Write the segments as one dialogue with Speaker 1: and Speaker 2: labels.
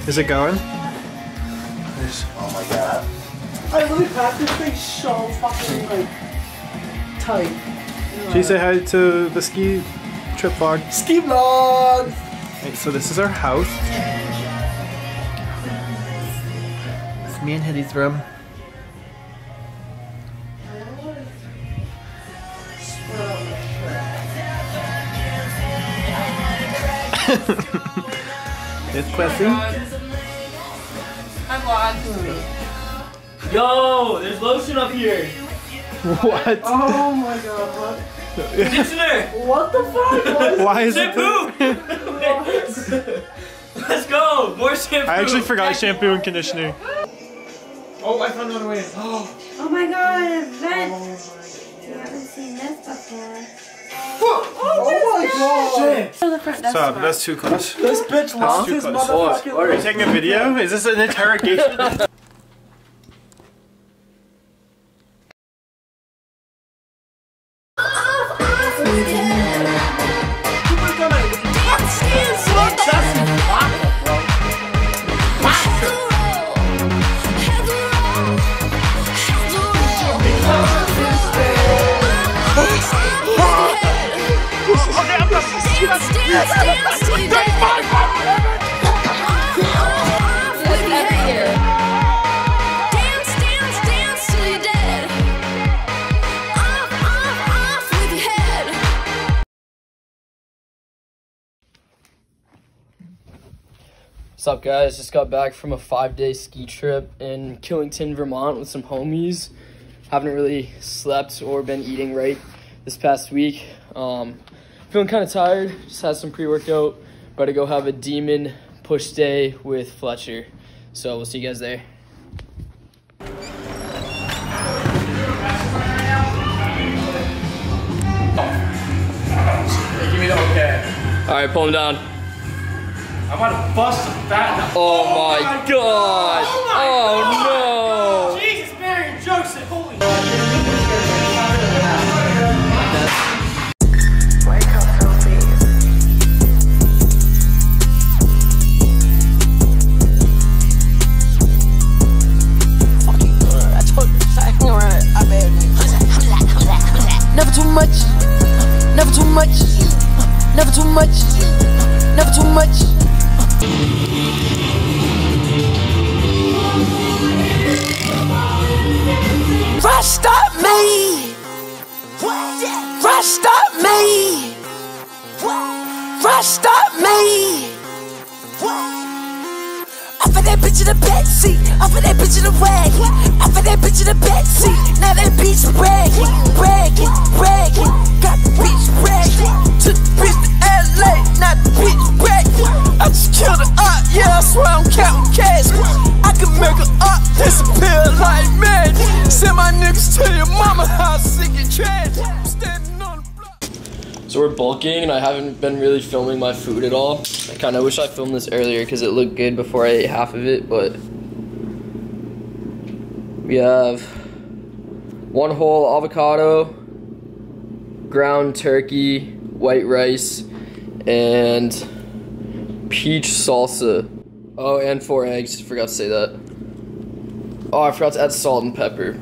Speaker 1: Is it going?
Speaker 2: Oh my god.
Speaker 3: I really packed this thing so fucking like tight.
Speaker 1: Should you say hi to the ski trip vlog?
Speaker 3: Ski vlog!
Speaker 1: Right, so this is our house. It's me and Hitty's room. It's Quessy.
Speaker 4: I'm watching. Yo, there's lotion up here.
Speaker 1: What?
Speaker 3: Oh my god, what?
Speaker 4: Conditioner.
Speaker 3: What the fuck?
Speaker 1: Why is it?
Speaker 4: Shampoo. Let's go. More shampoo.
Speaker 1: I actually forgot shampoo and conditioner.
Speaker 4: Oh, I found another way.
Speaker 5: Oh my god, a vent! You haven't seen this before.
Speaker 3: Oh my god!
Speaker 4: Shit.
Speaker 1: So that's too close.
Speaker 3: This bitch lost his motherfucking
Speaker 1: Are you taking a video? Is this an interrogation?
Speaker 4: What's up, guys? Just got back from a 5-day ski trip in Killington, Vermont with some homies. Haven't really slept or been eating right this past week. Feeling kind of tired. Just had some pre-workout. About to go have a demon push day with Fletcher. So we'll see you guys there.
Speaker 2: Hey, give me the okay.
Speaker 4: All right, pull him down.
Speaker 2: I'm about to bust some fat.
Speaker 4: Oh my god! Oh no!
Speaker 2: Jesus, Mary and Joseph, holy
Speaker 6: Never too much, never too much, never too much, never too much. Rest up me, rest up me, rest up me. Off of that bitch in the backseat, off of that bitch in the wagon, off of that bitch in the backseat. Now that bitch bragging, bragging, bragging. Got the bitch bragging, took the bitch to LA, not the bitch bragging. I just killed her up, yeah, I swear I'm counting cash. I can make her up disappear like magic. Send my niggas to your mama house, sick and trash. I'm standing on the block.
Speaker 4: So we're bulking and I haven't been really filming my food at all. I kind of wish I filmed this earlier because it looked good before I ate half of it, but we have 1 whole avocado, ground turkey, white rice, and peach salsa. Oh, and 4 eggs, forgot to say that. Oh, I forgot to add salt and pepper.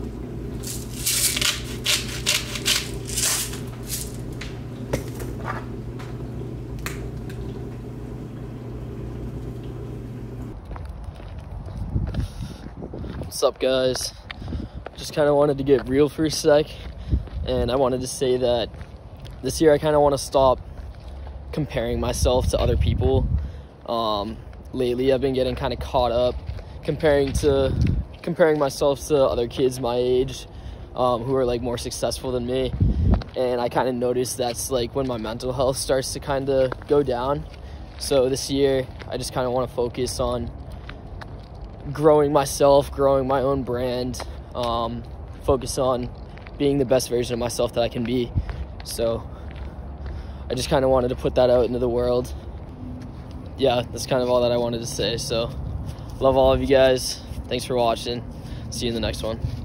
Speaker 4: What's up, guys? Just kind of wanted to get real for a sec, and I wanted to say that this year I kind of want to stop comparing myself to other people. Lately I've been getting kind of caught up comparing myself to other kids my age who are like more successful than me, and I kind of noticed that's like when my mental health starts to kind of go down. So this year I just kind of want to focus on growing myself, growing my own brand, focus on being the best version of myself that I can be. So I just kind of wanted to put that out into the world. Yeah, that's kind of all that I wanted to say. So love all of you guys. Thanks for watching. See you in the next one.